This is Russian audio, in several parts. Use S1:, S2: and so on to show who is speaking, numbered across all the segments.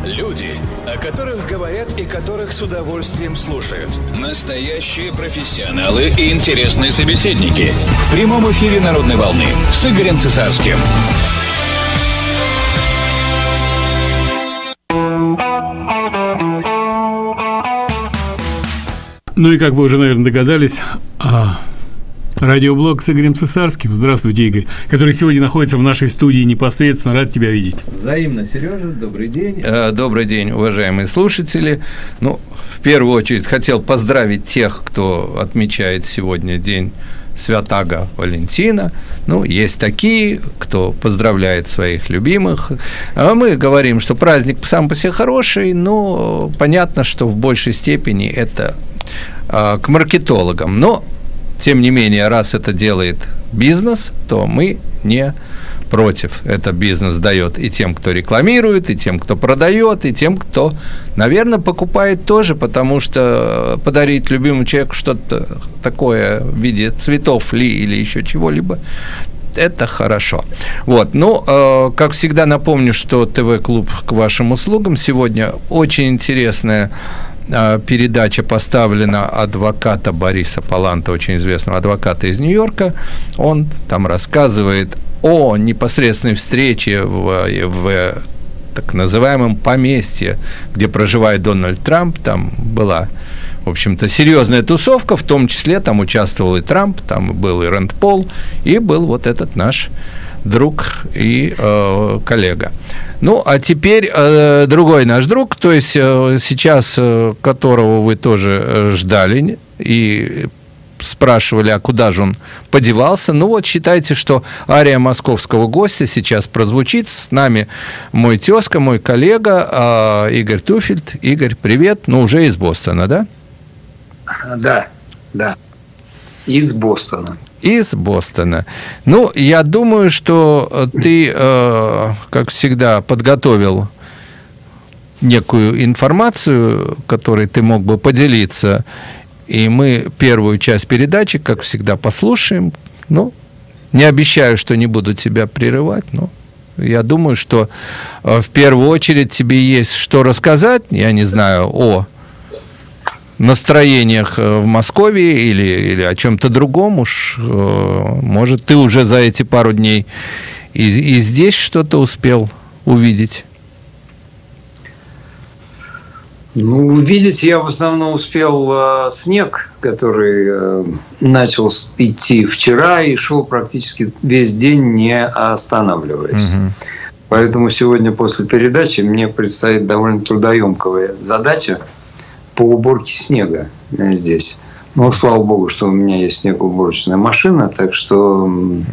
S1: Люди, о которых говорят и которых с удовольствием слушают. Настоящие профессионалы и интересные собеседники. В прямом эфире «Народной волны» с Игорем Цесарским.
S2: Ну и как вы уже, наверное, догадались, радиоблог с Игорем Цесарским. Здравствуйте, Игорь, который сегодня находится в нашей студии непосредственно. Рад тебя видеть.
S3: Взаимно, Сережа. Добрый день. Добрый день, уважаемые слушатели. Ну, в первую очередь хотел поздравить тех, кто отмечает сегодня день Святаго Валентина. Ну, есть такие, кто поздравляет своих любимых. А мы говорим, что праздник сам по себе хороший, но понятно, что в большей степени это к маркетологам. Но тем не менее, раз это делает бизнес, то мы не против. Это бизнес дает и тем, кто рекламирует, и тем, кто продает, и тем, кто, наверное, покупает тоже, потому что подарить любимому человеку что-то такое в виде цветов или еще чего-либо, это хорошо. Вот. Ну, как всегда, напомню, что ТВ-клуб к вашим услугам. Сегодня очень интересная передача поставлена адвоката Бориса Паланта, очень известного адвоката из Нью-Йорка. Он там рассказывает о непосредственной встрече в так называемом поместье, где проживает Дональд Трамп. Там была, в общем-то, серьезная тусовка, в том числе там участвовал и Трамп, там был и Рэнд Пол, и был вот этот наш друг и коллега. Ну, а теперь другой наш друг, то есть сейчас, которого вы тоже ждали и спрашивали, а куда же он подевался. Ну вот, считайте, что ария московского гостя сейчас прозвучит. С нами мой тезка, мой коллега Игорь Туфельд. Игорь, привет. Ну, уже из Бостона, да?
S4: Да. Из Бостона.
S3: Из Бостона. Ну, я думаю, что ты, как всегда, подготовил некую информацию, которой ты мог бы поделиться, и мы первую часть передачи, как всегда, послушаем. Ну, не обещаю, что не буду тебя прерывать, но я думаю, что в первую очередь тебе есть что рассказать, я не знаю, о настроениях в Москве или о чем-то другом уж. Может, ты уже за эти пару дней и здесь что-то успел увидеть?
S4: Ну, увидеть я в основном успел снег, который начал идти вчера и шел практически весь день, не останавливаясь. Угу. Поэтому сегодня после передачи мне предстоит довольно трудоемкая задача по уборке снега здесь. Ну, слава богу, что у меня есть снегоуборочная машина, так что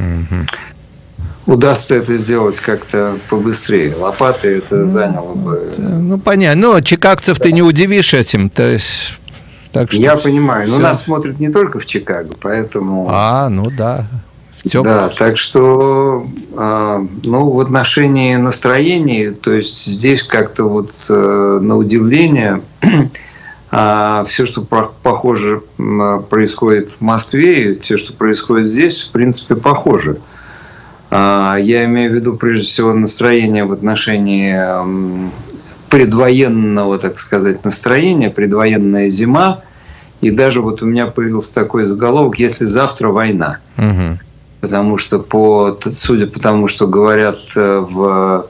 S4: удастся это сделать как-то побыстрее. Лопаты это заняло бы...
S3: Ну, понятно. Но чикагцев ты не удивишь этим. То есть, так что
S4: я понимаю. Но нас смотрят не только в Чикаго, поэтому...
S3: ну да.
S4: Да, так что ну, в отношении настроений, то есть здесь как-то вот на удивление... все, что похоже происходит в Москве, и все, что происходит здесь, в принципе, похоже. Я имею в виду, прежде всего, настроение в отношении предвоенного, так сказать, настроения, предвоенная зима. И даже вот у меня появился такой заголовок «Если завтра война». Угу. Потому что, судя по тому, что говорят в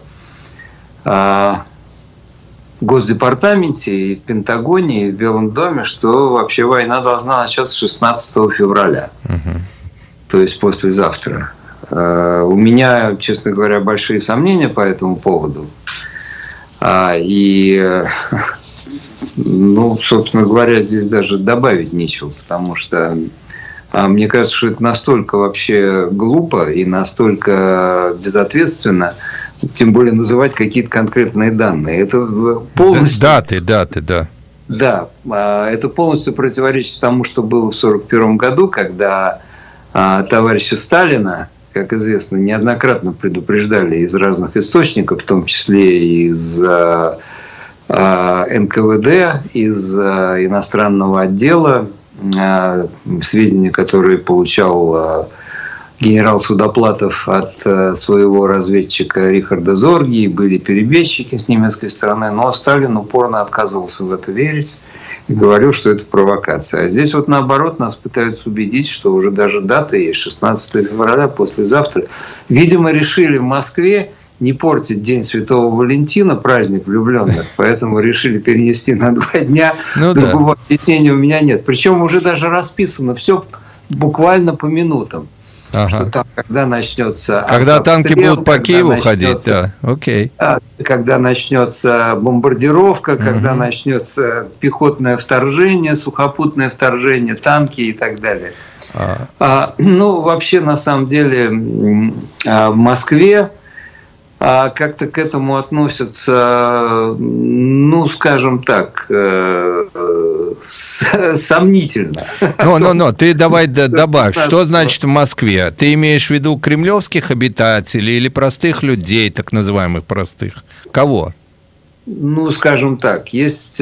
S4: Госдепартаменте, и в Пентагоне, и в Белом доме, что вообще война должна начаться 16 февраля. Угу. То есть послезавтра. У меня, честно говоря, большие сомнения по этому поводу. И, ну, собственно говоря, здесь даже добавить нечего, потому что мне кажется, что это настолько вообще глупо и настолько безответственно, тем более называть какие-то конкретные данные. Это полностью...
S3: Даты, да.
S4: Да, это полностью противоречит тому, что было в 1941 году, когда товарища Сталина, как известно, неоднократно предупреждали из разных источников, в том числе из НКВД, из иностранного отдела, сведения, которые получал генерал Судоплатов от своего разведчика Рихарда Зорги, были перебежчики с немецкой стороны, но Сталин упорно отказывался в это верить и говорил, что это провокация. А здесь вот наоборот нас пытаются убедить, что уже даже дата есть, 16 февраля, послезавтра. Видимо, решили в Москве не портить День Святого Валентина, праздник влюбленных, поэтому решили перенести на 2 дня. Другого объяснения у меня нет. Причем уже даже расписано все буквально по минутам. Что там, когда начнется...
S3: Когда танки будут по Киеву ходить, да, окей.
S4: Когда начнется бомбардировка, когда начнется пехотное вторжение, сухопутное вторжение, танки и так далее. Ну, вообще, на самом деле, в Москве как-то к этому относятся, ну, скажем так, сомнительно.
S3: Но, ты давай добавь, что значит в Москве? Ты имеешь в виду кремлевских обитателей или простых людей, так называемых простых? Кого?
S4: Ну, скажем так, есть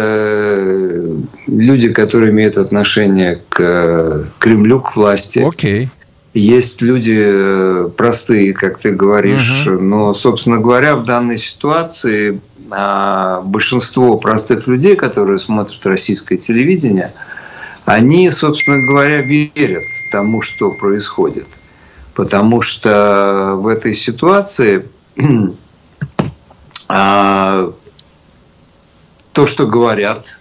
S4: люди, которые имеют отношение к Кремлю, к власти.
S3: Окей.
S4: Есть люди простые, как ты говоришь, но, собственно говоря, в данной ситуации большинство простых людей, которые смотрят российское телевидение, они, собственно говоря, верят тому, что происходит. Потому что в этой ситуации то, что говорят,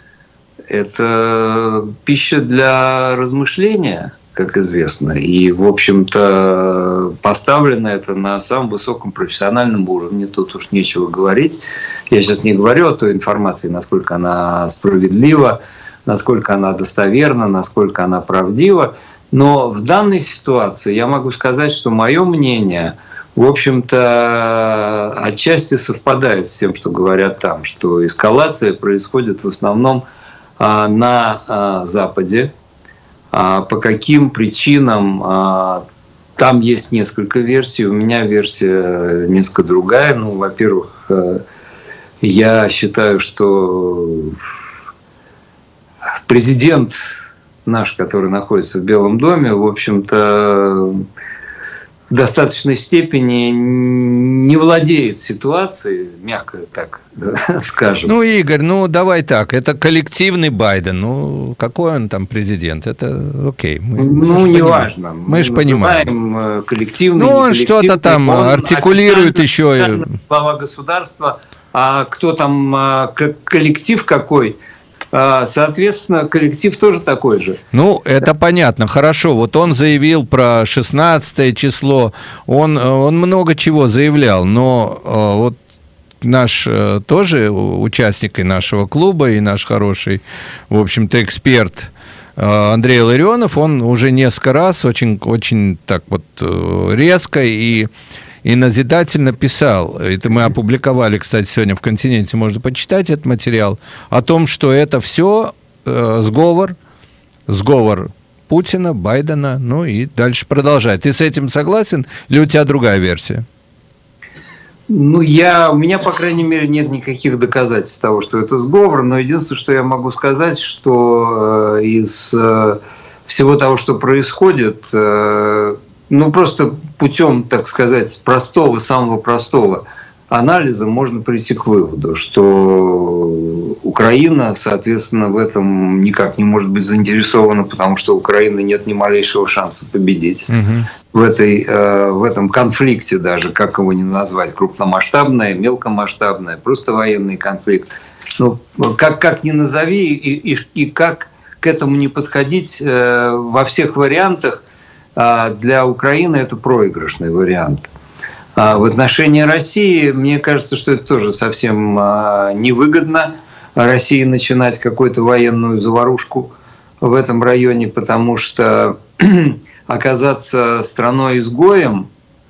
S4: это пища для размышления, как известно. И, в общем-то, поставлено это на самом высоком профессиональном уровне. Тут уж нечего говорить. Я сейчас не говорю о той информации, насколько она справедлива, насколько она достоверна, насколько она правдива. Но в данной ситуации я могу сказать, что мое мнение, в общем-то, отчасти совпадает с тем, что говорят там, что эскалация происходит в основном на Западе. По каким причинам, там есть несколько версий. У меня версия несколько другая. Ну, во-первых, я считаю, что президент наш, который находится в Белом доме, в общем-то, в достаточной степени не владеет ситуацией, мягко так скажем.
S3: Ну, Игорь, ну давай так, это коллективный Байден, ну какой он там президент, это окей.
S4: Ну, неважно.
S3: Мы же понимаем.
S4: Коллективный,
S3: ну, он что-то там артикулирует еще.
S4: Глава государства, а кто там, коллектив какой? Соответственно, коллектив тоже такой же.
S3: Ну, это понятно, хорошо. Вот он заявил про 16 число, он много чего заявлял, но вот наш тоже участник и нашего клуба, и наш хороший, в общем-то, эксперт Андрей Ларионов, он уже несколько раз очень так вот резко и назидательно писал, это мы опубликовали, кстати, сегодня в «Континенте», можно почитать этот материал, о том, что это все сговор Путина, Байдена, ну и дальше продолжать. Ты с этим согласен или у тебя другая версия?
S4: Ну, у меня, по крайней мере, нет никаких доказательств того, что это сговор, но единственное, что я могу сказать, что из всего того, что происходит, ну, просто путем, так сказать, самого простого анализа можно прийти к выводу, что Украина, соответственно, в этом никак не может быть заинтересована, потому что у Украины нет ни малейшего шанса победить в этом конфликте даже, как его ни назвать, крупномасштабное, мелкомасштабное, просто военный конфликт. Ну, как ни назови и как к этому не подходить во всех вариантах, для Украины это проигрышный вариант. В отношении России, мне кажется, что это тоже совсем невыгодно России начинать какую-то военную заварушку в этом районе, потому что оказаться страной-изгоем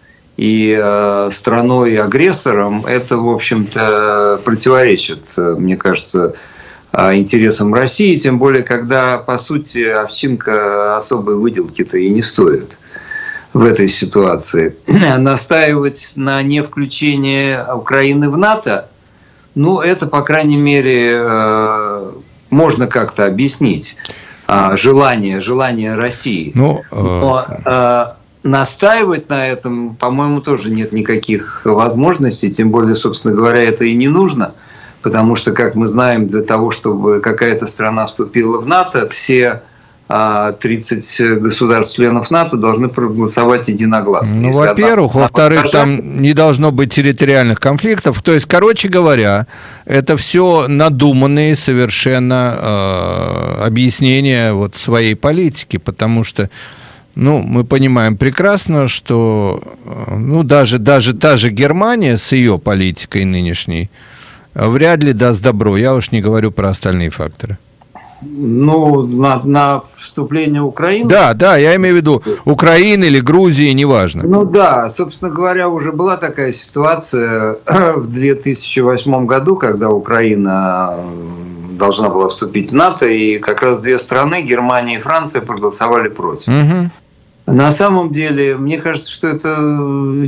S4: и страной-агрессором, это, в общем-то, противоречит, мне кажется, интересам России, тем более, когда, по сути, овчинка особой выделки-то и не стоит в этой ситуации. Настаивать на невключении Украины в НАТО, ну, это, по крайней мере, можно как-то объяснить. Желание России. настаивать на этом, по-моему, тоже нет никаких возможностей, тем более, собственно говоря, это и не нужно, потому что, как мы знаем, для того, чтобы какая-то страна вступила в НАТО, все 30 государств-членов НАТО должны проголосовать единогласно.
S3: Ну, во-первых. Во-вторых, там не должно быть территориальных конфликтов. То есть, короче говоря, это все надуманные совершенно объяснения вот своей политики, потому что, ну, мы понимаем прекрасно, что даже та же Германия с ее политикой нынешней вряд ли даст добро. Я уж не говорю про остальные факторы.
S4: Ну, на вступление Украины?
S3: Да, я имею в виду Украины или Грузии, неважно.
S4: Ну да, собственно говоря, уже была такая ситуация в 2008 году, когда Украина должна была вступить в НАТО, и как раз две страны, Германия и Франция, проголосовали против. Угу. На самом деле, мне кажется, что это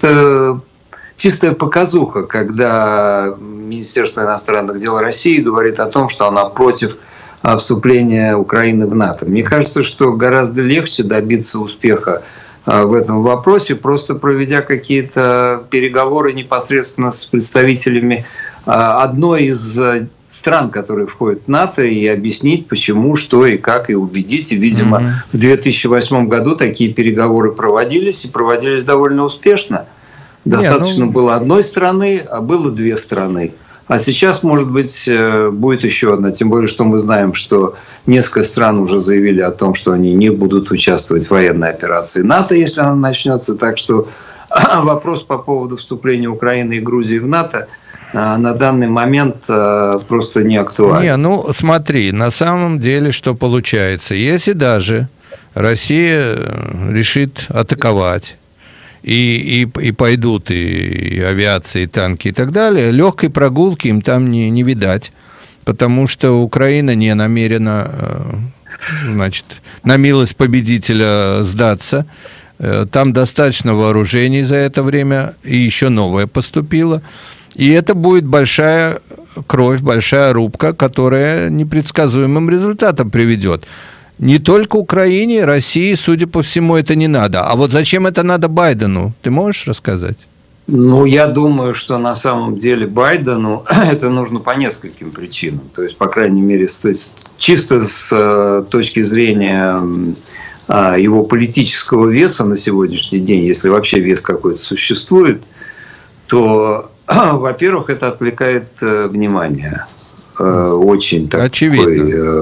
S4: чистая показуха, когда Министерство иностранных дел России говорит о том, что она против вступления Украины в НАТО. Мне кажется, что гораздо легче добиться успеха в этом вопросе, просто проведя какие-то переговоры непосредственно с представителями одной из стран, которые входят в НАТО, и объяснить, почему, что и как, и убедить. И, видимо, в 2008 году такие переговоры проводились, и проводились довольно успешно. Достаточно было одной страны, а было две страны. А сейчас, может быть, будет еще одна. Тем более, что мы знаем, что несколько стран уже заявили о том, что они не будут участвовать в военной операции НАТО, если она начнется. Так что вопрос по поводу вступления Украины и Грузии в НАТО на данный момент просто не актуален.
S3: Ну смотри, на самом деле что получается? Если даже Россия решит атаковать, и пойдут и авиация, и танки, и так далее, легкой прогулки им там не видать, потому что Украина не намерена, значит, на милость победителя сдаться. Там достаточно вооружений за это время, и еще новое поступило. И это будет большая кровь, большая рубка, которая непредсказуемым результатом приведет. Не только Украине, России, судя по всему, это не надо. А вот зачем это надо Байдену? Ты можешь рассказать?
S4: Ну, я думаю, что на самом деле Байдену это нужно по нескольким причинам. То есть, по крайней мере, чисто с точки зрения его политического веса на сегодняшний день, если вообще вес какой-то существует, то, во-первых, это отвлекает внимание. Очень такой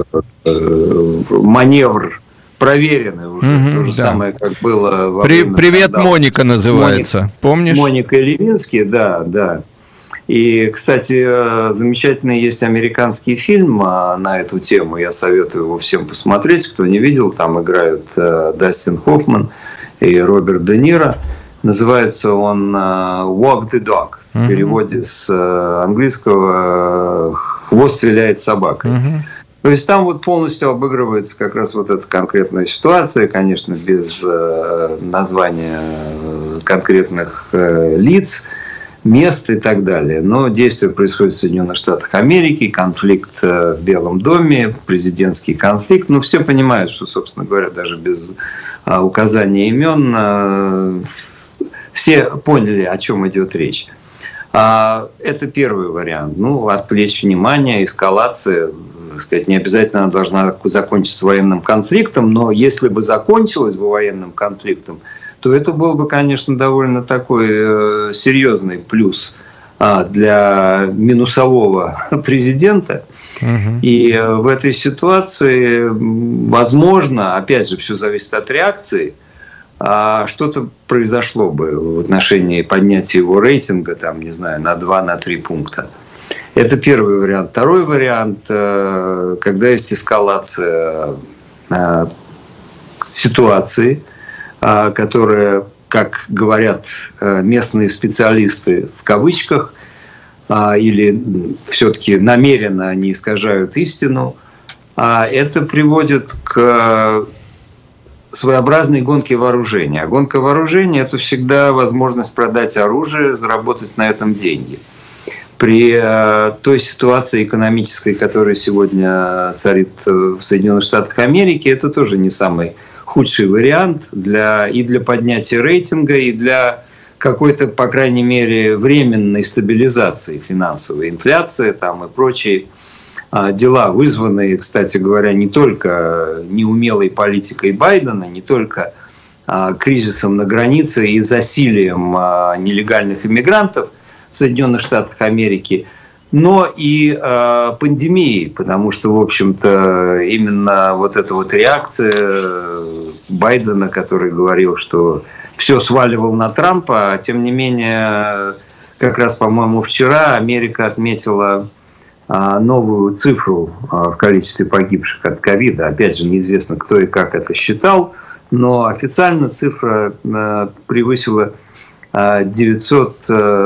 S4: маневр проверенный уже. То же самое, как было во время
S3: «Привет,
S4: скандала.
S3: Моника» называется. Помнишь?
S4: Моника и Левинский, да. И, кстати, замечательный есть американский фильм на эту тему. Я советую его всем посмотреть. Кто не видел, там играют Дастин Хоффман и Роберт Де Ниро. Называется он «Walk the Dog». В переводе с английского «Хвост виляет собакой». То есть там вот полностью обыгрывается как раз вот эта конкретная ситуация, конечно, без названия конкретных лиц, мест и так далее. Но действие происходит в Соединенных Штатах Америки, конфликт в Белом доме, президентский конфликт. Ну, все понимают, что, собственно говоря, даже без указания имен все поняли, о чем идет речь. Это первый вариант. Ну, отвлечь внимание, эскалация, так сказать, не обязательно она должна закончиться военным конфликтом, но если бы закончилась бы военным конфликтом, то это был бы, конечно, довольно такой серьезный плюс для минусового президента. И в этой ситуации, возможно, опять же, все зависит от реакции, что-то произошло бы в отношении поднятия его рейтинга, там, не знаю, на 2-3 пункта. Это первый вариант. Второй вариант, когда есть эскалация ситуации, которая, как говорят местные специалисты в кавычках, или все-таки намеренно они искажают истину, это приводит к своеобразной гонке вооружения. А гонка вооружения – это всегда возможность продать оружие, заработать на этом деньги. При той ситуации экономической, которая сегодня царит в Соединенных Штатах Америки, это тоже не самый худший вариант и для поднятия рейтинга, и для какой-то, по крайней мере, временной стабилизации финансовой, инфляции там и прочие дела, вызванные, кстати говоря, не только неумелой политикой Байдена, не только кризисом на границе и засилием нелегальных иммигрантов в Соединенных Штатах Америки, но и пандемией, потому что, в общем-то, именно вот эта вот реакция Байдена, который говорил, что все сваливал на Трампа, а тем не менее, как раз, по-моему, вчера Америка отметила новую цифру в количестве погибших от ковида. Опять же, неизвестно, кто и как это считал, но официально цифра превысила 900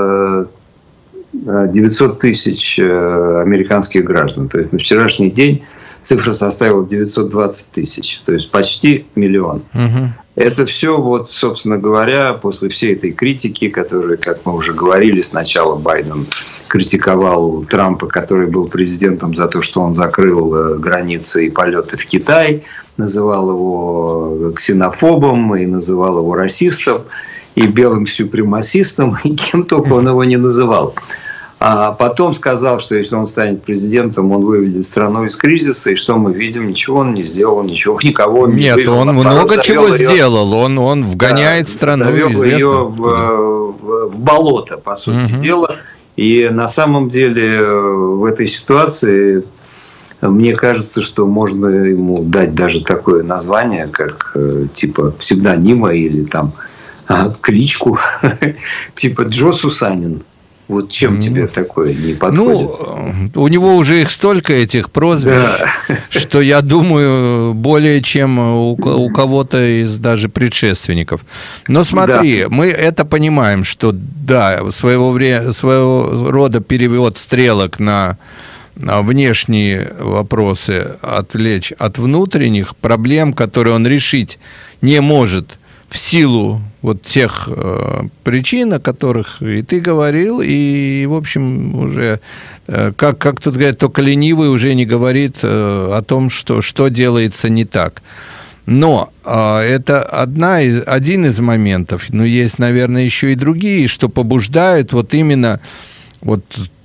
S4: тысяч американских граждан. То есть на вчерашний день цифра составила 920 тысяч, то есть почти миллион. Угу. Это все, вот, собственно говоря, после всей этой критики, которую, как мы уже говорили, сначала Байден критиковал Трампа, который был президентом, за то, что он закрыл границы и полеты в Китай, называл его ксенофобом и называл его расистом, и белым супремасистом, и кем только он его не называл. А потом сказал, что если он станет президентом, он выведет страну из кризиса, и что мы видим, ничего он не сделал, никого не вывел.
S3: Нет, он много чего сделал, он вгоняет страну,
S4: завел ее в болото, по сути дела. И на самом деле в этой ситуации, мне кажется, что можно ему дать даже такое название, как типа псевдонима или там кличку, типа Джо Сусанин. Вот чем тебе такое не подходит?
S3: У него уже их столько, этих прозвищ, что, я думаю, более чем у кого-то из даже предшественников. Но смотри, мы это понимаем, что да, своего рода перевод стрелок на внешние вопросы, отвлечь от внутренних проблем, которые он решить не может в силу вот тех причин, о которых и ты говорил, и, в общем, уже, как тут говорят, только ленивый уже не говорит о том, что делается не так. Но это один из моментов, но есть, наверное, еще и другие, что побуждают вот именно вот,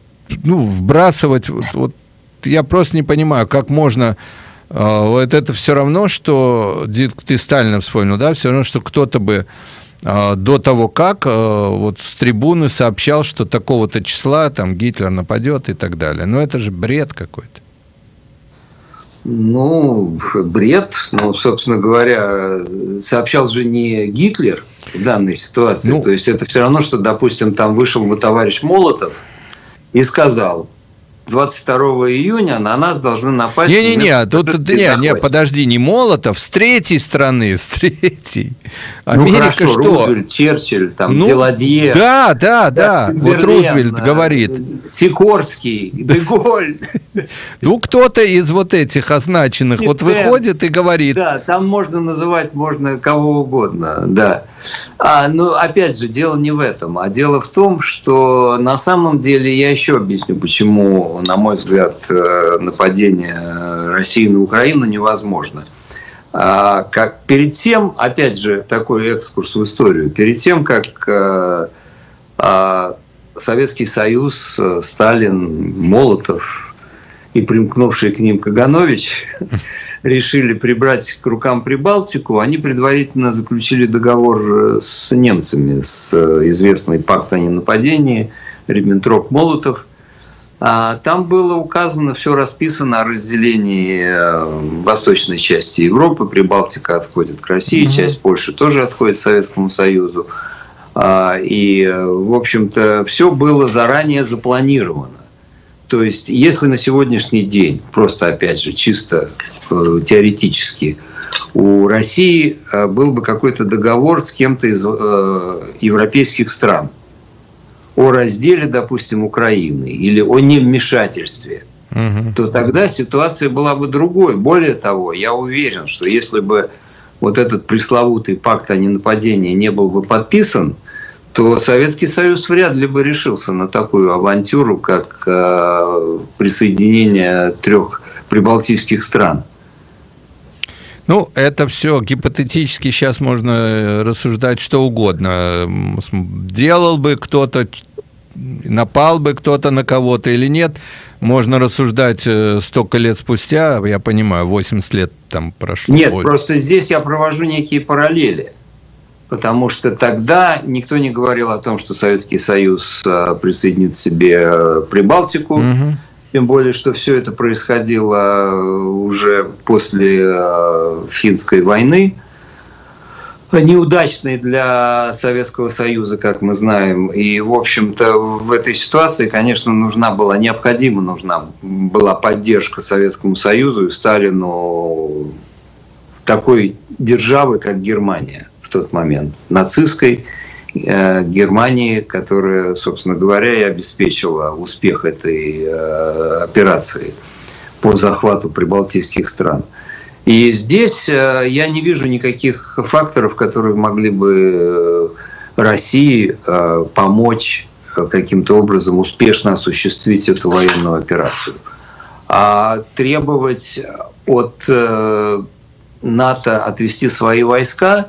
S3: вбрасывать. Вот я просто не понимаю, как можно... Вот это все равно, что ты Сталина вспомнил, да, все равно, что кто-то бы до того, как вот с трибуны сообщал, что такого-то числа там Гитлер нападет и так далее. Но это же бред какой-то.
S4: Бред. Собственно говоря, сообщал же не Гитлер в данной ситуации. То есть это все равно, что, допустим, там вышел бы товарищ Молотов и сказал: 22 июня на нас должны напасть...
S3: подожди, не Молотов, с третьей стороны, с третьей. Америка что?
S4: Рузвельт, Черчилль, Деладье.
S3: Да. Вот Рузвельт говорит.
S4: Сикорский, де Голь.
S3: Кто-то из вот этих означенных выходит и говорит.
S4: Да, там можно называть кого угодно, да. Опять же, дело не в этом, а дело в том, что на самом деле, я еще объясню, почему, на мой взгляд, нападение России на Украину невозможно. Перед тем, опять же, такой экскурс в историю, перед тем, как Советский Союз, Сталин, Молотов и примкнувший к ним Каганович решили прибрать к рукам Прибалтику, они предварительно заключили договор с немцами, с известный пакт о ненападении, Риббентроп-Молотов. Там было указано, все расписано о разделении восточной части Европы. Прибалтика отходит к России, часть Польши тоже отходит к Советскому Союзу. И, в общем-то, все было заранее запланировано. То есть, если на сегодняшний день, просто, опять же, чисто теоретически, у России был бы какой-то договор с кем-то из европейских стран о разделе, допустим, Украины или о невмешательстве, то тогда ситуация была бы другой. Более того, я уверен, что если бы вот этот пресловутый пакт о ненападении не был бы подписан, то Советский Союз вряд ли бы решился на такую авантюру, как присоединение 3 прибалтийских стран.
S3: Ну, это все гипотетически, сейчас можно рассуждать что угодно. Делал бы кто-то, напал бы кто-то на кого-то или нет, можно рассуждать столько лет спустя, я понимаю, 80 лет там прошло.
S4: Нет, просто здесь я провожу некие параллели, потому что тогда никто не говорил о том, что Советский Союз присоединит к себе Прибалтику, тем более, что все это происходило уже после Финской войны, неудачной для Советского Союза, как мы знаем. И, в общем-то, в этой ситуации, конечно, необходима была поддержка Советскому Союзу и Сталину такой державы, как Германия в тот момент, нацистской Германии, которая, собственно говоря, и обеспечила успех этой операции по захвату прибалтийских стран. И здесь я не вижу никаких факторов, которые могли бы России помочь каким-то образом успешно осуществить эту военную операцию. А требовать от НАТО отвести свои войска,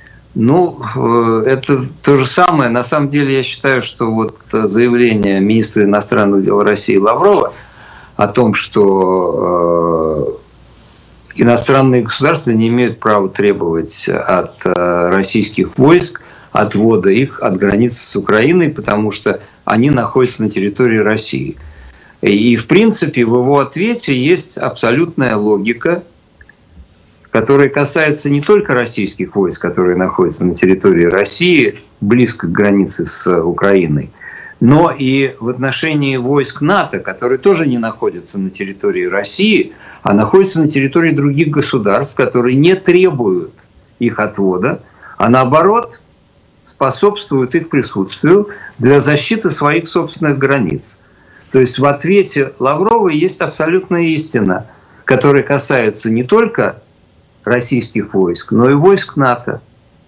S4: это то же самое. На самом деле я считаю, что вот заявление министра иностранных дел России Лаврова о том, что иностранные государства не имеют права требовать от российских войск отвода их от границы с Украиной, потому что они находятся на территории России. И, в принципе, в его ответе есть абсолютная логика, которая касается не только российских войск, которые находятся на территории России, близко к границе с Украиной, но и в отношении войск НАТО, которые тоже не находятся на территории России, а находятся на территории других государств, которые не требуют их отвода, а наоборот способствуют их присутствию для защиты своих собственных границ. То есть в ответе Лаврова есть абсолютная истина, которая касается не только российских войск, но и войск НАТО.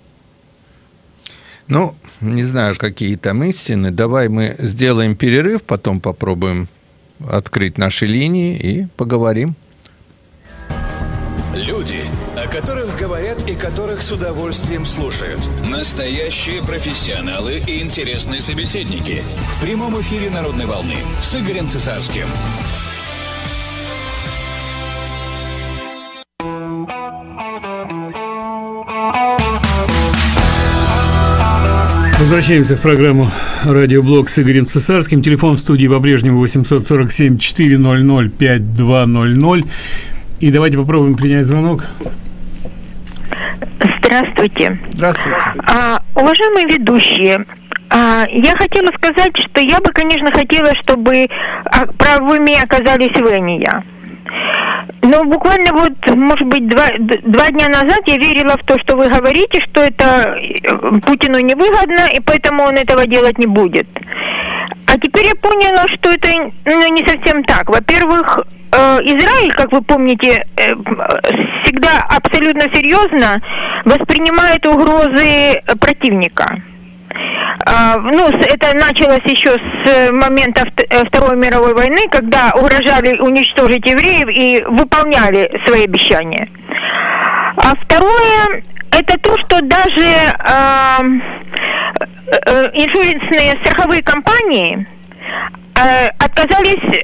S3: Не знаю, какие там истины. Давай мы сделаем перерыв, потом попробуем открыть наши линии и поговорим.
S1: Люди, о которых говорят и которых с удовольствием слушают. Настоящие профессионалы и интересные собеседники. В прямом эфире «Народной волны» с Игорем Цесарским.
S2: Возвращаемся в программу «Радиоблог» с Игорем Цесарским. Телефон в студии по-прежнему 847-400-5200. И давайте попробуем принять звонок.
S5: Здравствуйте.
S3: Здравствуйте.
S5: Уважаемые ведущие, я хотела сказать, что я бы, конечно, хотела, чтобы правыми оказались вы, а не я. Но буквально может быть, два дня назад я верила в то, что вы говорите, что это Путину невыгодно, и поэтому он этого делать не будет. А теперь я поняла, что это не совсем так. Во-первых, Израиль, как вы помните, всегда абсолютно серьезно воспринимает угрозы противника. Это началось еще с момента Второй мировой войны, когда угрожали уничтожить евреев и выполняли свои обещания. А второе, это то, что даже иншурансные страховые компании отказались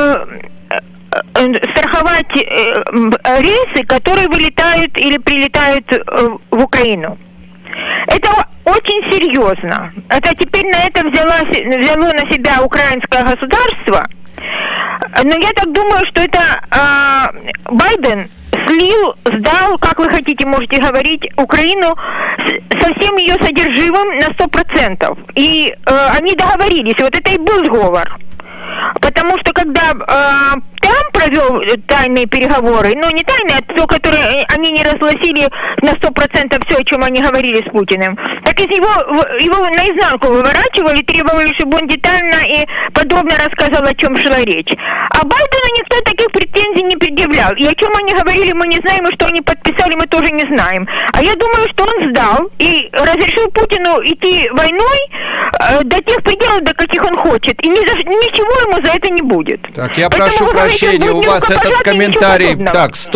S5: страховать рейсы, которые вылетают или прилетают в Украину. Это очень серьезно. Это теперь на это взяло на себя украинское государство. Но я так думаю, что это Байден сдал, как вы хотите, можете говорить, Украину со всем ее содержимым на 100%. И они договорились. Вот это и был сговор. Потому что когда Трамп провел тайные переговоры, не тайные, а то, которые они не разгласили на 100% все, о чем они говорили с Путиным, так из его наизнанку выворачивали, требовали, чтобы он детально и подробно рассказал, о чем шла речь. А Байдену никто таких претензий не предъявлял. И о чем они говорили, мы не знаем, и что они подписали, мы тоже не знаем. А я думаю, что он сдал и разрешил Путину идти войной до тех пределов, до каких он хочет. И ничего ему за это не будет.
S3: Так, я прошу прощения, у вас этот комментарий... Так, стоп.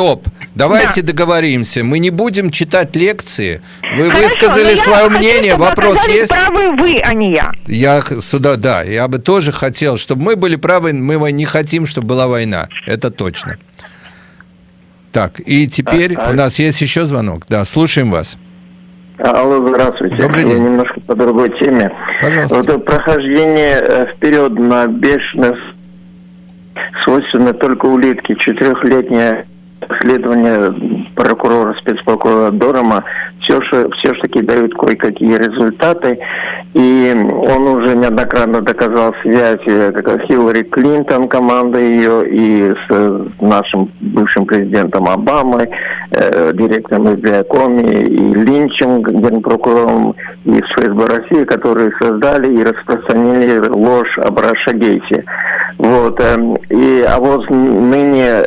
S3: Давайте договоримся. Мы не будем читать лекции. Вы
S5: Хорошо,
S3: высказали свое мнение. Вопрос есть?
S5: Правы вы, а не я.
S3: Я бы тоже хотел, чтобы мы были правы. Мы не хотим, чтобы была война. Это точно. Так, и теперь у нас есть еще звонок. Да, слушаем вас.
S6: Алло, здравствуйте.
S3: Добрый день.
S6: Немножко по другой теме.
S3: Пожалуйста.
S6: Вот прохождение вперед на бешеность свойственно только улитке. 4-летнее исследование прокурора, спецпрокурора Дорома все-таки дают кое-какие результаты. И он уже неоднократно доказал связь Хиллари Клинтон, команда ее, и с нашим бывшим президентом Обамой, директором FBI Коми, и Линчем, генпрокурором из ФСБ России, которые создали и распространили ложь об Рашагейте. Вот. А вот ныне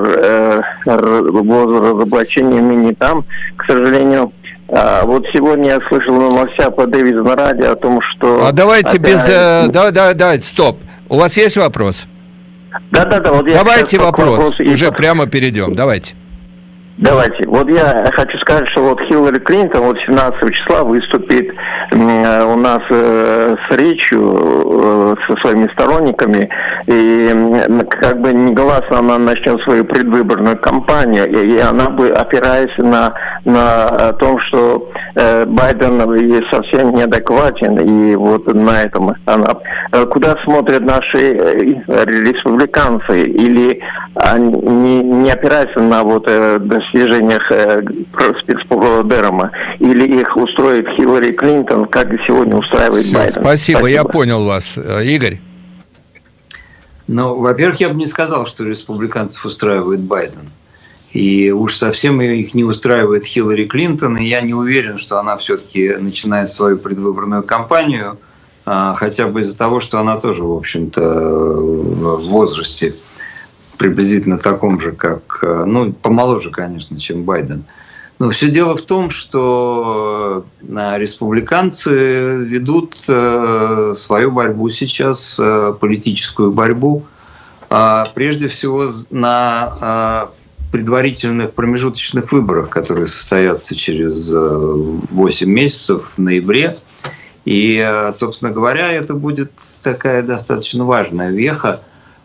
S6: разоблачение ныне там, к сожалению. Вот сегодня я слышал в новостях по Дэвиду на радио о том, что...
S3: Давайте давайте, стоп. У вас есть вопрос?
S6: Да. Вот я
S3: давайте вопрос. Уже прямо перейдем. Давайте.
S6: Вот я хочу сказать, что вот Хиллари Клинтон вот 17 числа выступит у нас с речью со своими сторонниками, и как бы негласно она начнет свою предвыборную кампанию, и она бы, опираясь на том, что Байден совсем неадекватен, и вот на этом она... Куда смотрят наши республиканцы, или они не опираются на вот достижениях спецпрокурора Дорома, или их устроит Хиллари Клинтон, как сегодня устраивает Байден?
S3: Спасибо, я понял вас. Игорь?
S4: Ну, во-первых, я бы не сказал, что республиканцев устраивает Байден. И уж совсем их не устраивает Хиллари Клинтон, и я не уверен, что она все-таки начинает свою предвыборную кампанию, хотя бы из-за того, что она тоже, в общем-то, в возрасте приблизительно таком же, как, ну, помоложе, конечно, чем Байден. Но все дело в том, что республиканцы ведут свою борьбу сейчас, политическую борьбу, прежде всего на предварительных промежуточных выборах, которые состоятся через 8 месяцев в ноябре. И, собственно говоря, это будет такая достаточно важная веха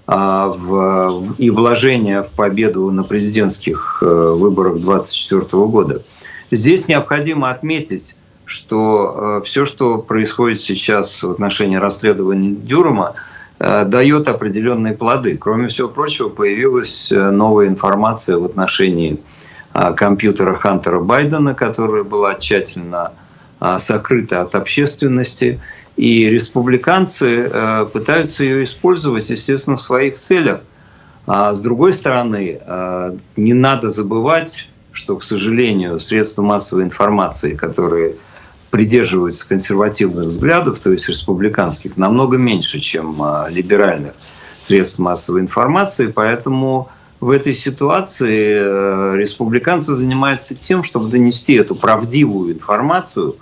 S4: и вложение в победу на президентских выборах 2024 года. Здесь необходимо отметить, что все, что происходит сейчас в отношении расследования Дюрама, дает определенные плоды. Кроме всего прочего, появилась новая информация в отношении компьютера Хантера Байдена, которая была тщательно сокрыта от общественности. И республиканцы пытаются ее использовать, естественно, в своих целях. А с другой стороны, не надо забывать, что, к сожалению, средства массовой информации, которые придерживаются консервативных взглядов, то есть республиканских, намного меньше, чем либеральных средств массовой информации. Поэтому в этой ситуации республиканцы занимаются тем, чтобы донести эту правдивую информацию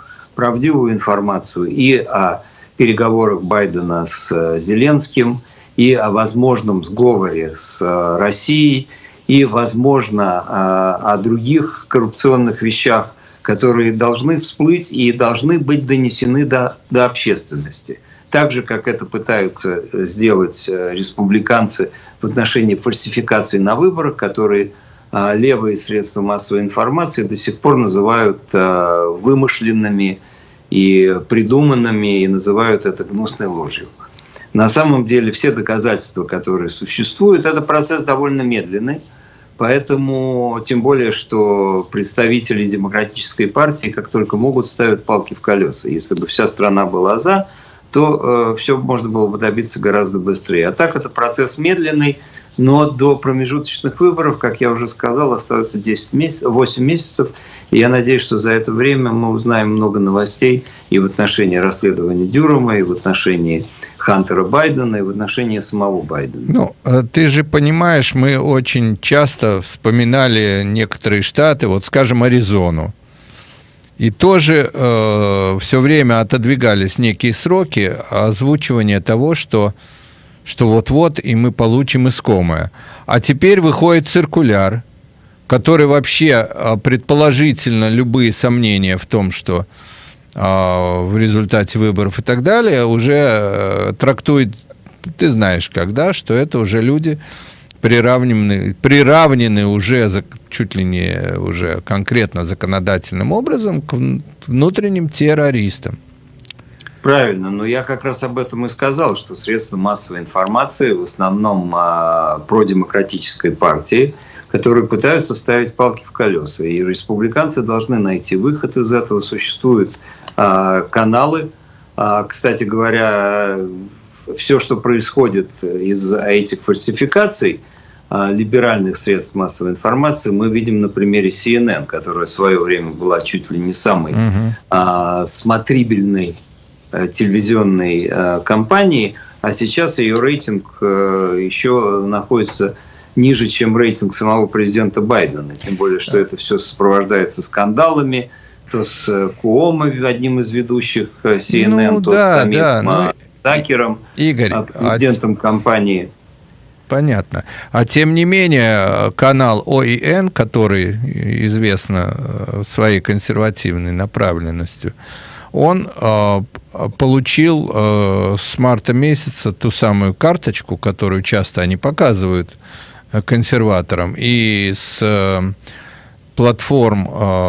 S4: и о переговорах Байдена с Зеленским, и о возможном сговоре с Россией, и, возможно, о других коррупционных вещах, которые должны всплыть и должны быть донесены до общественности. Так же, как это пытаются сделать республиканцы в отношении фальсификаций на выборах, которые левые средства массовой информации до сих пор называют вымышленными и придуманными, и называют это гнусной ложью. На самом деле все доказательства, которые существуют, это процесс довольно медленный, поэтому тем более, что представители Демократической партии как только могут ставят палки в колеса. Если бы вся страна была за, то все можно было бы добиться гораздо быстрее. А так это процесс медленный, но до промежуточных выборов, как я уже сказал, остается 8 месяцев. И я надеюсь, что за это время мы узнаем много новостей и в отношении расследования Дюрама, и в отношении Хантера Байдена, и в отношении самого Байдена.
S3: Ну, ты же понимаешь, мы очень часто вспоминали некоторые штаты, вот, скажем, Аризону. И тоже все время отодвигались некие сроки озвучивания того, что вот-вот и мы получим искомое. А теперь выходит циркуляр который вообще предположительно любые сомнения в том, что в результате выборов и так далее, уже трактует, ты знаешь когда, что это уже люди приравнены уже чуть ли не уже конкретно законодательным образом к внутренним террористам.
S4: Правильно, но я как раз об этом и сказал, что средства массовой информации в основном продемократической партии, которые пытаются ставить палки в колеса. И республиканцы должны найти выход из этого. Существуют каналы. Кстати говоря, все, что происходит из этих фальсификаций либеральных средств массовой информации, мы видим на примере CNN, которая в свое время была чуть ли не самой смотрибельной телевизионной компанией, а сейчас ее рейтинг еще находится ниже, чем рейтинг самого президента Байдена. Тем более, что это все сопровождается скандалами, то с Куомо, одним из ведущих CNN, то с самим Такером,
S3: Игорь,
S4: президентом компании.
S3: Понятно. А тем не менее, канал ОИН, который известен своей консервативной направленностью, он получил с марта месяца ту самую карточку, которую часто они показывают консерваторам, и с платформ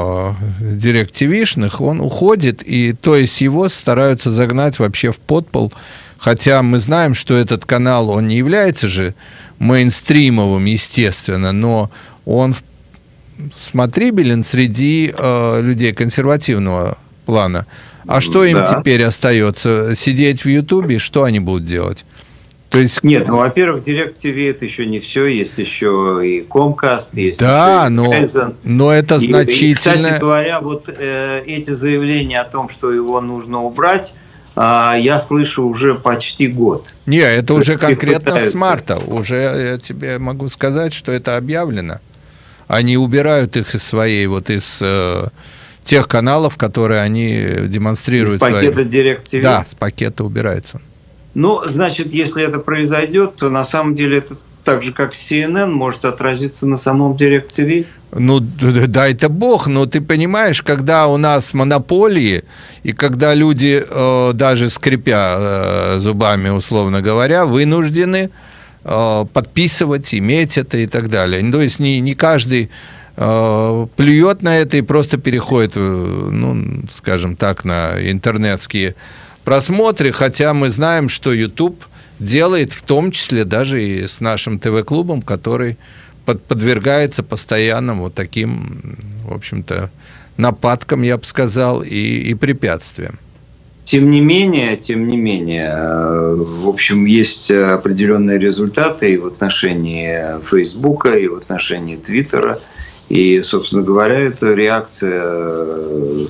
S3: DirecTV-шных он уходит, и то есть его стараются загнать вообще в подпол, хотя мы знаем, что этот канал, он не является же мейнстримовым, естественно, но он смотрибелен среди людей консервативного плана. А что им теперь остается? Сидеть в Ютубе? Что они будут делать? То есть...
S4: Нет, ну, во-первых, DirecTV это еще не все, есть еще и Comcast, есть
S3: да,
S4: еще и Verizon.
S3: Но это значительно...
S4: И, кстати говоря, вот эти заявления о том, что его нужно убрать, я слышу уже почти год.
S3: Не, это уже конкретно с марта. Уже я тебе могу сказать, что это объявлено. Они убирают их из своей, вот из тех каналов, которые они демонстрируют.
S4: С пакета DirecTV?
S3: Да, с пакета убирается.
S4: Ну, значит, если это произойдет, то на самом деле это так же, как CNN, может отразиться на самом DirecTV. Ну,
S3: дай-то бог, но ты понимаешь, когда у нас монополии, и когда люди, даже скрипя зубами, условно говоря, вынуждены подписывать, иметь это и так далее. То есть не каждый плюет на это и просто переходит, ну, скажем так, на интернетские просмотры, хотя мы знаем, что YouTube делает в том числе даже и с нашим ТВ-клубом, который подвергается постоянным вот таким, в общем-то, нападкам, я бы сказал, и препятствиям.
S4: Тем не менее, в общем, есть определенные результаты и в отношении Фейсбука, и в отношении Твиттера. И, собственно говоря, это реакция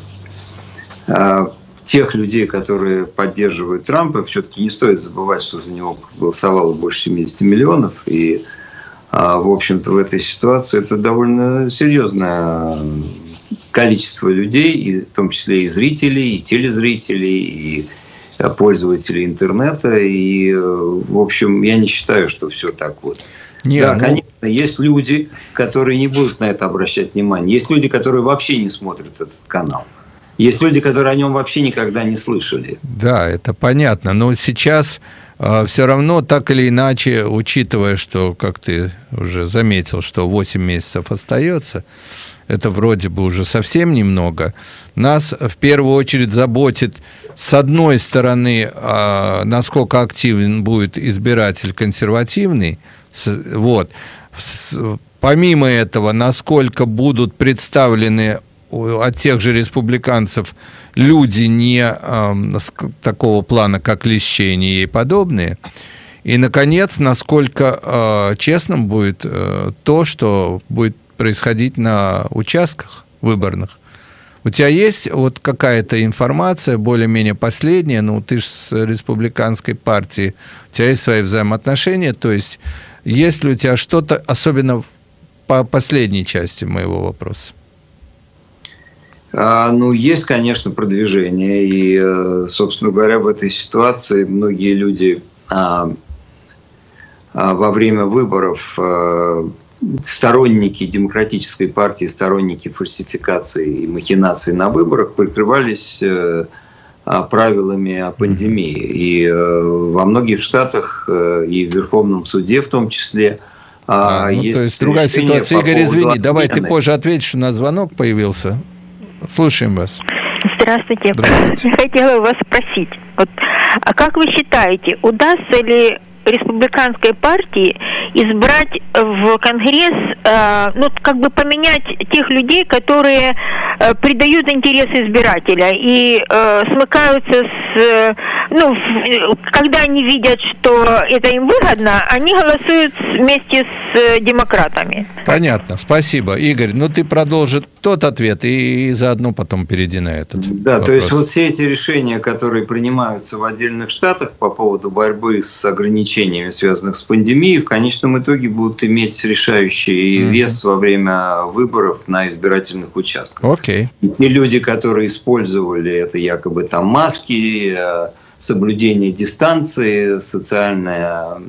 S4: тех людей, которые поддерживают Трампа. Все-таки не стоит забывать, что за него голосовало больше 70 миллионов. И, в общем-то, в этой ситуации это довольно серьезное количество людей, и в том числе и зрителей, и телезрителей, и пользователей интернета. И, в общем, я не считаю, что все так вот. Конечно, есть люди, которые не будут на это обращать внимание. Есть люди, которые вообще не смотрят этот канал. Есть люди, которые о нем вообще никогда не слышали. Да,
S3: это понятно. Но сейчас все равно, так или иначе, учитывая, что, как ты уже заметил, что 8 месяцев остается, это вроде бы уже совсем немного, нас в первую очередь заботит, с одной стороны, насколько активен будет избиратель консервативный, вот. Помимо этого, насколько будут представлены от тех же республиканцев люди не такого плана, как Лещение и подобные. И, наконец, насколько честным будет то, что будет происходить на участках выборных. У тебя есть вот какая-то информация, более-менее последняя, ну, ты же с республиканской партией, у тебя есть свои взаимоотношения, то есть есть ли у тебя что-то, особенно по последней части моего вопроса?
S4: Ну, есть, конечно, продвижение. И, собственно говоря, в этой ситуации многие люди во время выборов сторонники демократической партии, сторонники фальсификации и махинаций на выборах прикрывались правилами о пандемии. И во многих штатах, и в Верховном суде в том числе, есть
S3: то есть другая ситуация. Игорь, извини, давай ты позже ответишь, у нас звонок появился. Слушаем вас.
S5: Здравствуйте. Я хотела вас спросить, вот, а как вы считаете, удастся ли республиканской партии избрать в Конгресс, ну, как бы поменять тех людей, которые придают интересы избирателя и смыкаются с... Ну, когда они видят, что это им выгодно, они голосуют вместе с демократами.
S3: Понятно, спасибо. Игорь, ну ты продолжи тот ответ и заодно потом перейди на этот вопрос.
S4: То есть вот все эти решения, которые принимаются в отдельных штатах по поводу борьбы с ограничениями, связанных с пандемией, в конечном итоге будут иметь решающий вес во время выборов на избирательных участках.
S3: Окей.
S4: И те люди, которые использовали это якобы там маски, соблюдение дистанции, социальная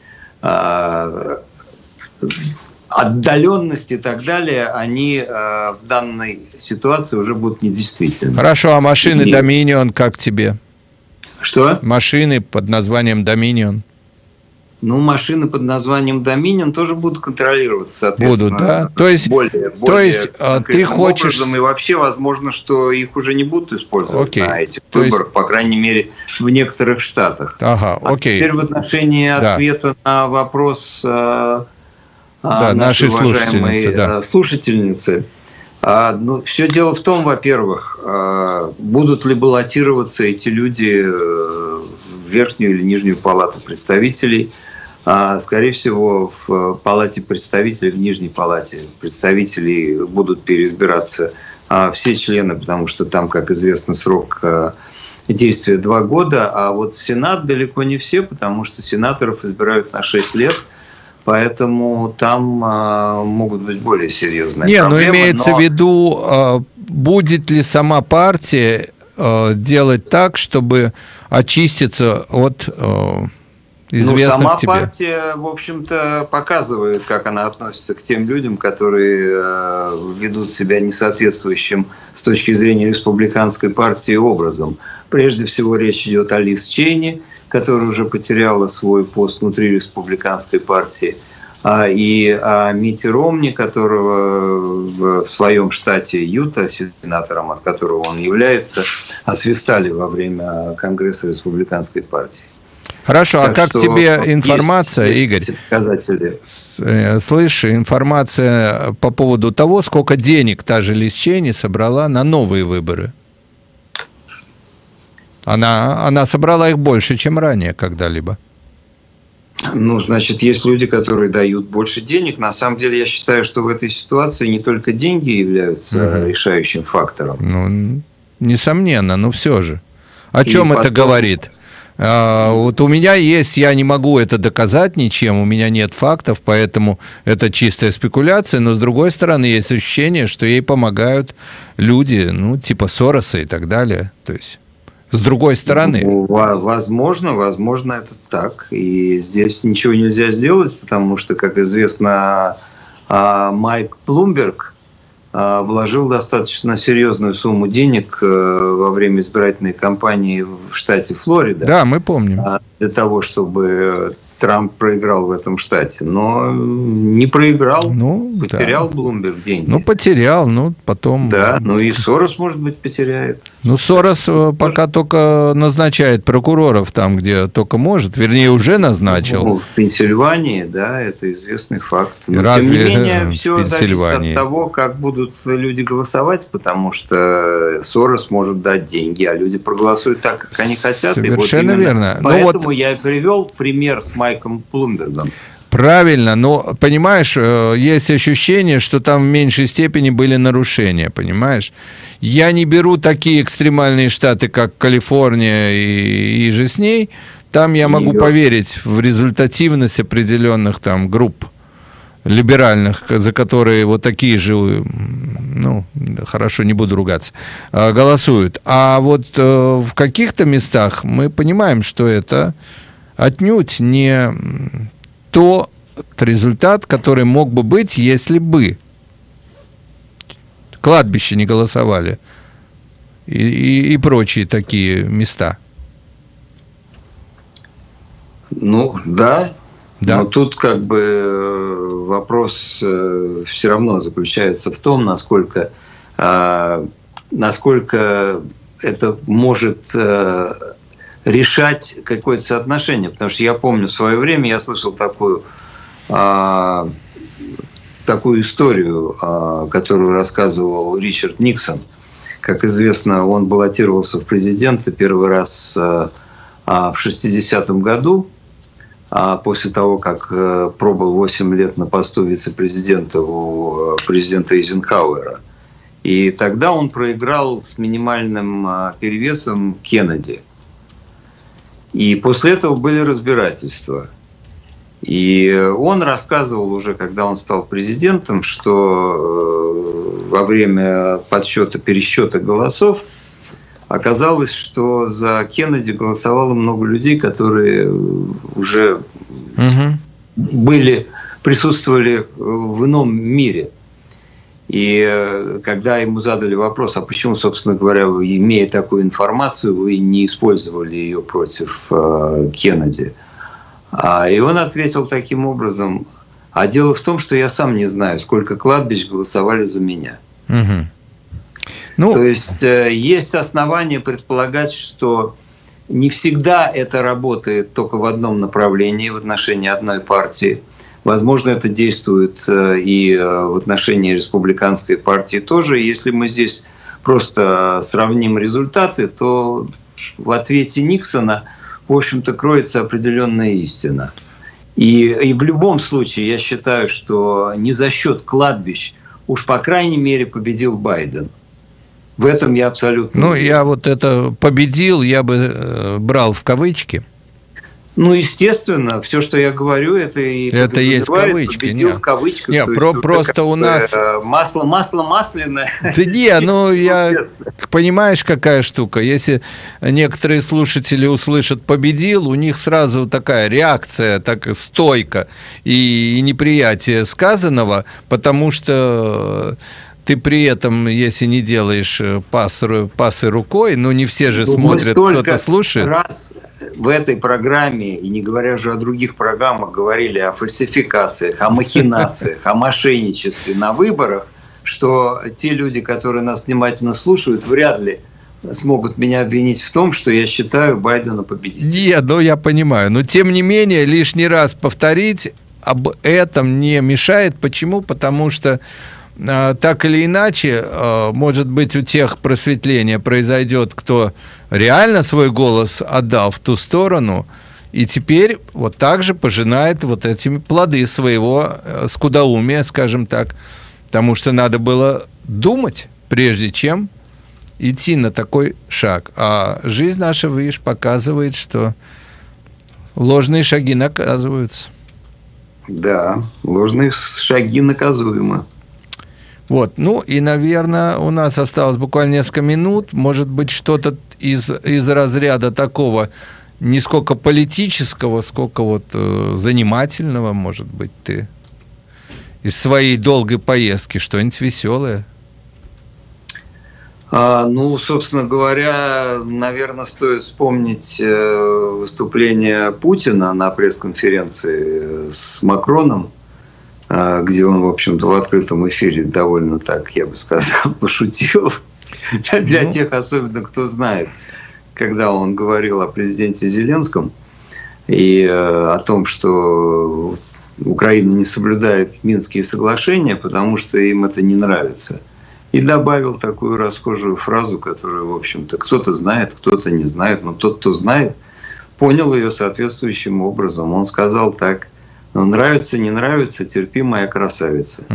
S4: отдаленность и так далее, они в данной ситуации уже будут недействительны.
S3: Хорошо, а машины Dominion как тебе?
S4: Что?
S3: Машины под названием Dominion.
S4: Ну, машины под названием Dominion тоже будут контролироваться, соответственно.
S3: Будут, да? То есть ты хочешь...
S4: образом, и вообще, возможно, что их уже не будут использовать на этих выборах, по крайней мере, в некоторых штатах.
S3: Ага, окей.
S4: Теперь в отношении ответа на вопрос нашей уважаемой слушательницы. Ну, все дело в том, во-первых, будут ли баллотироваться эти люди в верхнюю или нижнюю палату представителей. Скорее всего, в палате представителей, в нижней палате представителей будут переизбираться все члены, потому что там, как известно, срок действия 2 года, а вот в Сенат далеко не все, потому что сенаторов избирают на 6 лет. Поэтому там могут быть более серьезные проблемы.
S3: Имеется в виду, будет ли сама партия делать так, чтобы очиститься от известных
S4: сама
S3: тебе?
S4: Партия, в общем-то, показывает, как она относится к тем людям, которые ведут себя несоответствующим с точки зрения республиканской партии образом. Прежде всего, речь идет о Лиз Чейни, которая уже потеряла свой пост внутри республиканской партии, и о Митте Ромни, которого в своем штате Юта, сенатором, от которого он является, освистали во время Конгресса республиканской партии.
S3: Хорошо, так а как тебе информация, Игорь? Слышь, информация по поводу того, сколько денег та же Лиз Чейни собрала на новые выборы? Она собрала их больше, чем ранее когда-либо.
S4: Ну, значит, есть люди, которые дают больше денег. На самом деле, я считаю, что в этой ситуации не только деньги являются решающим фактором.
S3: Ну, несомненно, но все же. О чем это говорит? Вот у меня есть, я не могу это доказать ничем, у меня нет фактов, поэтому это чистая спекуляция, но с другой стороны есть ощущение, что ей помогают люди, ну, типа Сороса и так далее, то есть с другой стороны.
S4: Возможно, это так, и здесь ничего нельзя сделать, потому что, как известно, Майк Блумберг вложил достаточно серьезную сумму денег во время избирательной кампании в штате Флорида.
S3: Да, мы помним.
S4: Для того, чтобы Трамп проиграл в этом штате. Но не проиграл, потерял Блумберг деньги.
S3: Ну, потерял, потом...
S4: Да, и Сорос, может быть, потеряет.
S3: Сорос пока только назначает прокуроров там, где только может, вернее, уже назначил.
S4: В Пенсильвании, да, это известный факт. Но, тем не менее, все зависит от того, как будут люди голосовать, потому что Сорос может дать деньги, а люди проголосуют так, как они хотят.
S3: Совершенно верно.
S4: Поэтому я и привел пример с Майком Блумбергом.
S3: Правильно, но, понимаешь, есть ощущение, что там в меньшей степени были нарушения, понимаешь? Я не беру такие экстремальные штаты, как Калифорния и же с ней. Там я могу поверить в результативность определенных там групп либеральных, за которые вот такие же, хорошо, не буду ругаться, голосуют. А вот в каких-то местах мы понимаем, что это отнюдь не то, результат, который мог бы быть, если бы кладбище не голосовали и прочие такие места. Ну, да. Но тут как бы вопрос все равно заключается в том, насколько это может решать какое-то соотношение. Потому что я помню, в свое время я слышал такую историю, которую рассказывал Ричард Никсон. Как известно, он баллотировался в президенты первый раз в 60-м году, после того, как пробыл 8 лет на посту вице-президента у президента Эйзенхауэра. И тогда он проиграл с минимальным перевесом Кеннеди. И после этого были разбирательства. И он рассказывал уже, когда он стал президентом, что во время пересчета голосов оказалось, что за Кеннеди голосовало много людей, которые уже присутствовали в ином мире. И когда ему задали вопрос, а почему, собственно говоря, вы, имея такую информацию, вы не использовали ее против Кеннеди? И он ответил таким образом: а дело в том, что я сам не знаю, сколько кладбищ голосовали за меня. То есть есть основания предполагать, что не всегда это работает только в одном направлении, в отношении одной партии. Возможно, это действует и в отношении республиканской партии тоже. Если мы здесь просто сравним результаты, то в ответе Никсона, в общем-то, кроется определенная истина. И в любом случае я считаю, что не за счет кладбищ, уж по крайней мере, победил Байден. В этом я абсолютно уверен. Я вот это «победил» я бы брал в кавычки. Естественно, все, что я говорю, это есть кавычки. Победил в кавычках. Нет, просто у нас... Масло масляное. Да я... Понимаешь, какая штука? Если некоторые слушатели услышат «победил», у них сразу такая реакция, так стойка и неприятие сказанного, потому что... Ты при этом, если не делаешь пасы рукой, не все же смотрят, кто-то слушает. Раз в этой программе, и не говоря уже о других программах, говорили о фальсификациях, о махинациях, о мошенничестве на выборах, что те люди, которые нас внимательно слушают, вряд ли смогут меня обвинить в том, что я считаю Байдена победителем. Нет, я понимаю. Но тем не менее, лишний раз повторить об этом не мешает. Почему? Потому что так или иначе, может быть, у тех просветление произойдет, кто реально свой голос отдал в ту сторону, и теперь вот так же пожинает вот эти плоды своего скудоумия, скажем так, потому что надо было думать, прежде чем идти на такой шаг. А жизнь наша, видишь, показывает, что ложные шаги наказываются. Да, ложные шаги наказуемы. Вот, и, наверное, у нас осталось буквально несколько минут. Может быть, что-то из разряда такого, не сколько политического, сколько занимательного, может быть, ты из своей долгой поездки, что-нибудь веселое? Собственно говоря, наверное, стоит вспомнить выступление Путина на пресс-конференции с Макроном, где он, в общем-то, в открытом эфире довольно так, я бы сказал, пошутил. Для тех, особенно, кто знает, когда он говорил о президенте Зеленском и о том, что Украина не соблюдает Минские соглашения, потому что им это не нравится. И добавил такую расхожую фразу, которую, в общем-то, кто-то знает, кто-то не знает, но тот, кто знает, понял ее соответствующим образом. Он сказал так: нравится, не нравится, терпи, моя красавица.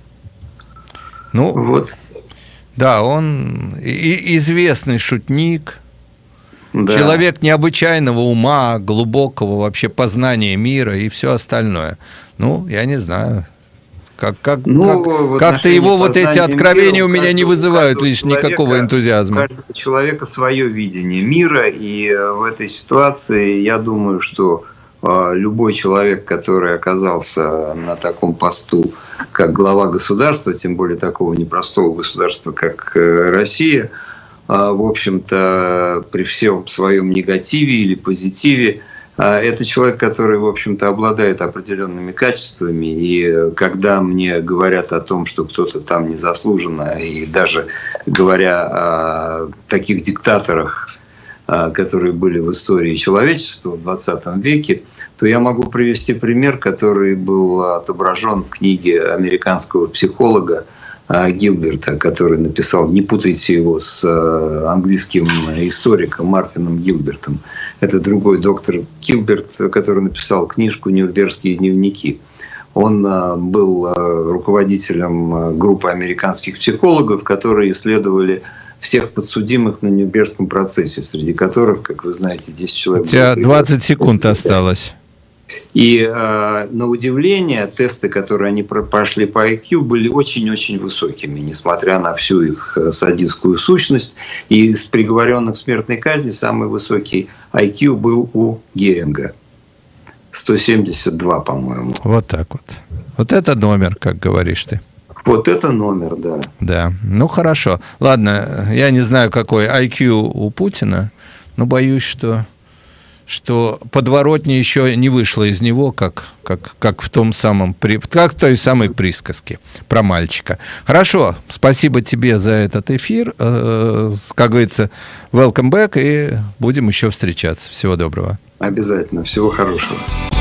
S3: Вот. Да, он известный шутник, человек необычайного ума, глубокого вообще познания мира и все остальное. Я не знаю. Как-то его эти откровения у меня не вызывают лишь никакого энтузиазма. У каждого человека свое видение мира, и в этой ситуации я думаю, что
S4: любой человек, который оказался на таком посту, как глава государства, тем более такого непростого государства, как Россия, в общем-то, при всем своем негативе или позитиве, это человек, который, в общем-то, обладает определенными качествами. И когда мне говорят о том, что кто-то там незаслуженно, и даже говоря о таких диктаторах, которые были в истории человечества в 20 веке, то я могу привести пример, который был отображен в книге американского психолога Гилберта, который написал, не путайте его с английским историком Мартином Гилбертом. Это другой доктор Гилберт, который написал книжку «Нюрнбергские дневники». Он был руководителем группы американских психологов, которые исследовали всех подсудимых на Нюрнбергском процессе, среди которых, как вы знаете, 10 человек...
S3: У тебя 20 секунд осталось.
S4: И на удивление, тесты, которые они прошли по IQ, были очень-очень высокими, несмотря на всю их садистскую сущность. И из приговоренных к смертной казни самый высокий IQ был у Геринга. 172, по-моему.
S3: Вот так вот. Вот это номер, как говоришь ты.
S4: Вот это номер, да.
S3: Да, ну хорошо. Ладно, я не знаю, какой IQ у Путина, но боюсь, что подворотня еще не вышла из него, как в том самом, как в той самой присказке про мальчика. Хорошо, спасибо тебе за этот эфир. Как говорится, welcome back, и будем еще встречаться. Всего доброго.
S4: Обязательно. Всего хорошего.